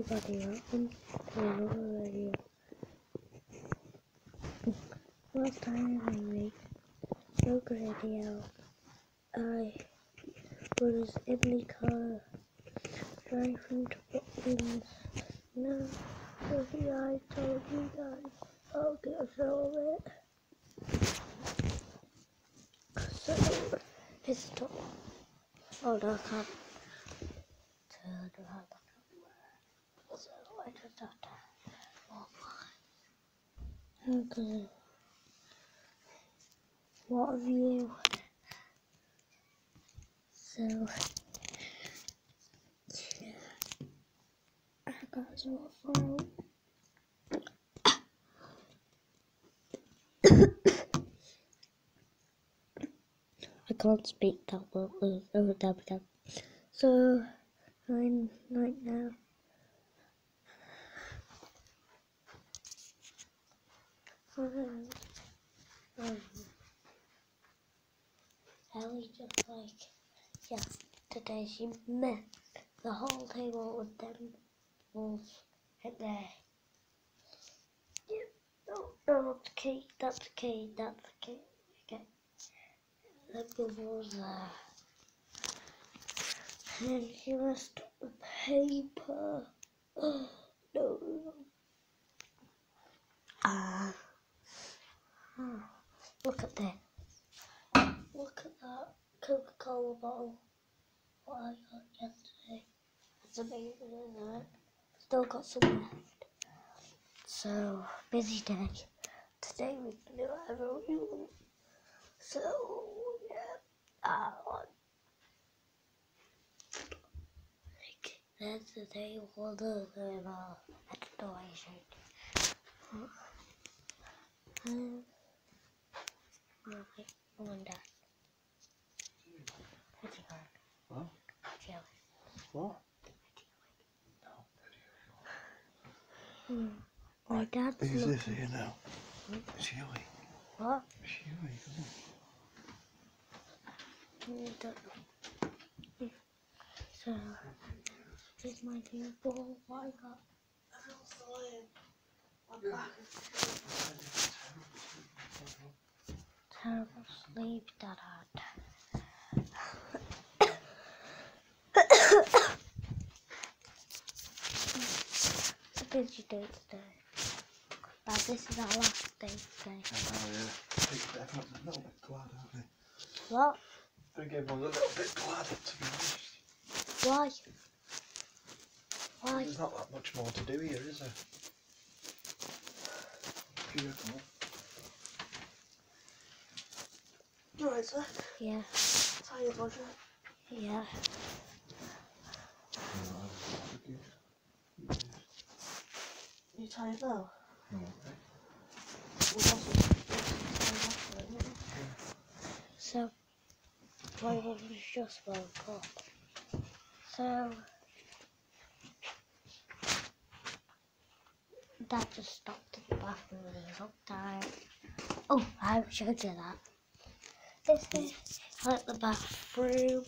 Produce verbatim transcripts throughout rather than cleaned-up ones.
everybody, welcome to another video. Last time I made a video, I was in the car driving to Butlins. Now, maybe I told you guys I'll get a film it. So, it's top. Oh no, I can't turn around the camera. So, I just have to walk by. Okay. What a view. So, yeah. I got some phone. I can't speak that well. Oh, oh, damn, damn. So, I'm right now. Um, um, Ellie just like yesterday, she met the whole table with them wolves in there. Yeah, no, no, that's the key, that's the key, that's the key. Okay. The wolves there. And she messed up the paper. Oh, no. Ah. Uh, oh, look at this. Look at that Coca-Cola bottle. What I got yesterday. It's amazing, isn't it? Still got some left. So, busy day. Today we can do whatever we want. So, yeah. Uh, like, there's the table for the uh, exploration. Um, right, mum and dad. Pretty hard. What? Jelly. What? Hmm. My dad's Who's looking. this here now? It's Huey. What? It's Huey, come on. I don't know. So, this is my new ball. What I got? Terrible sleep that I had. It's a busy day today. But this is our last day today. Oh yeah. Everyone's a little bit glad, aren't they? What? I think everyone's a little bit glad, to be honest. Why? Why? There's not that much more to do here, is there? Do you reckon? You alright, sir? Yeah. Tired, was you? Yeah. You tired now? No. So, my mum just woke up. So, Dad just stopped at the bathroom and he looked tired. Oh, I haven't showed you that. This is like the bathroom.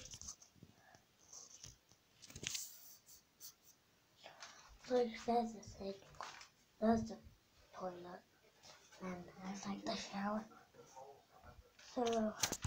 Look, there's the sink, there's the toilet, and there's like the shower. So,